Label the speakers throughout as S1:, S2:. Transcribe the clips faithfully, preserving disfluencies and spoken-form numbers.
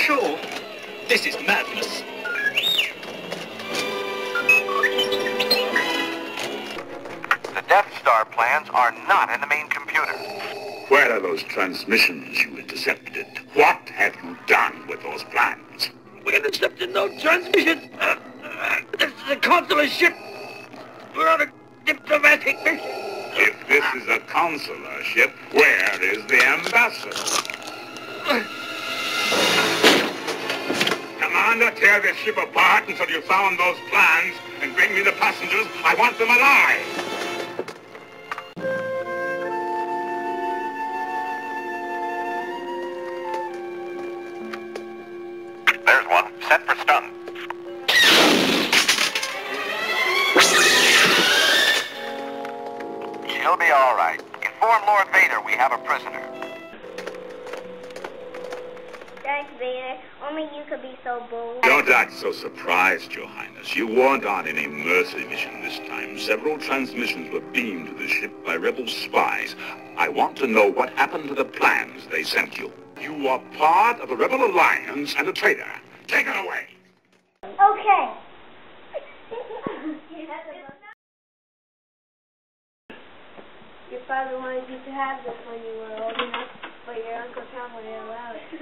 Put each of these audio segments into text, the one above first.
S1: sure? This is madness.
S2: The Death Star plans are not in the main computer.
S3: Where are those transmissions you intercepted? What have you done with those plans?
S1: We intercepted no transmission. Uh, uh, this is a consular ship. We're on a diplomatic mission.
S3: If this is a consular ship, where is the ambassador? Commander, tear this ship apart until you found those plans and bring me the passengers. I want them alive.
S2: There's one. Set for stun. She'll be all right. Inform Lord Vader we have a prisoner.
S4: Thanks, Vader. Only you could be so bold.
S3: Don't act so surprised, Your Highness. You weren't on any mercy mission this time. Several transmissions were beamed to the ship by rebel spies. I want to know what happened to the plans they sent you. You are part of the Rebel Alliance and a traitor. Take it away.
S4: Okay. Your father wanted you to have this when you were old enough, but your Uncle Tom wouldn't allow it.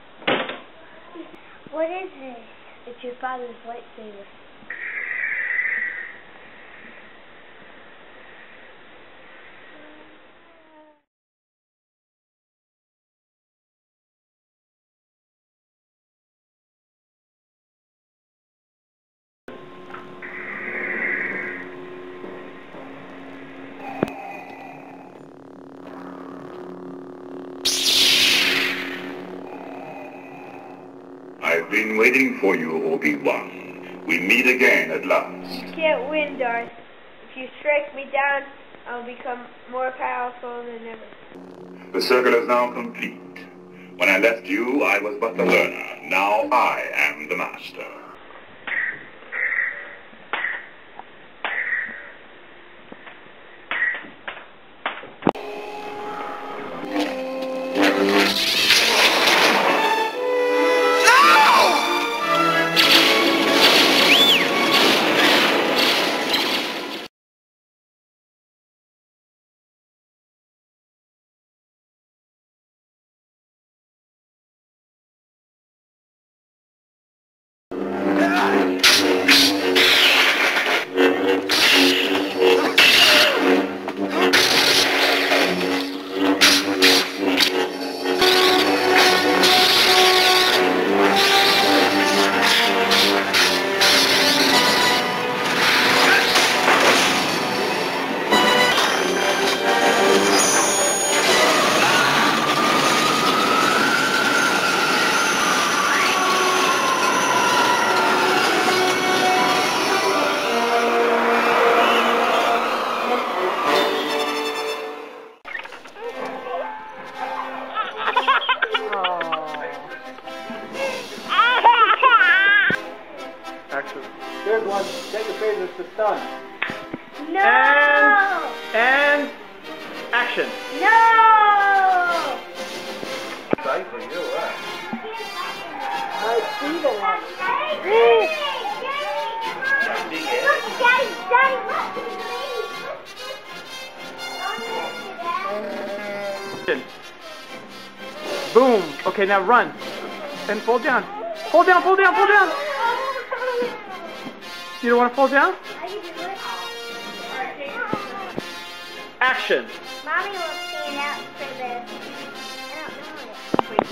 S4: What is this? It's your father's lightsaber.
S3: I've been waiting for you, Obi-Wan. We meet again at last.
S4: You can't win, Darth. If you strike me down, I'll become more powerful than ever.
S3: The circle is now complete. When I left you, I was but the learner. Now I am the master.
S5: Here's one. Take your phasers to stun.
S4: No!
S5: And, and action.
S4: No!
S5: Sorry for you, huh?
S4: I see that.
S5: Boom. Okay, now run. And fall down. Fall down, fall down, fall down. You don't want to fall down? Action.
S4: Mommy will stand out for this. I don't know it.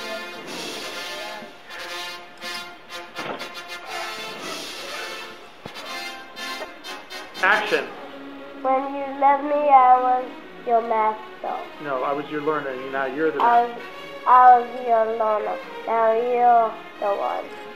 S5: Action.
S4: When you left me, I was your master.
S5: No, I was your learner. Now you're the
S4: I
S5: master.
S4: was, I was your learner. Now you're the one.